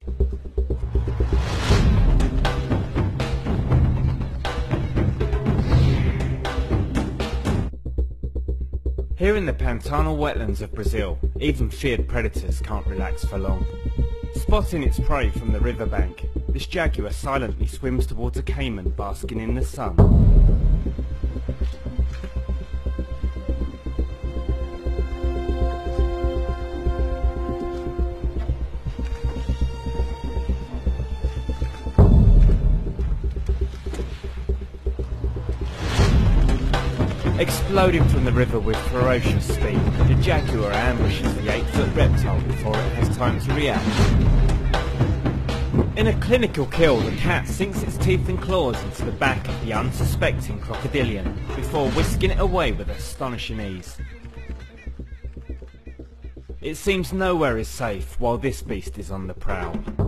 Here in the Pantanal wetlands of Brazil, even feared predators can't relax for long. Spotting its prey from the riverbank, this jaguar silently swims towards a caiman basking in the sun. Exploding from the river with ferocious speed, the jaguar ambushes the 8-foot reptile before it has time to react. In a clinical kill, the cat sinks its teeth and claws into the back of the unsuspecting crocodilian before whisking it away with astonishing ease. It seems nowhere is safe while this beast is on the prowl.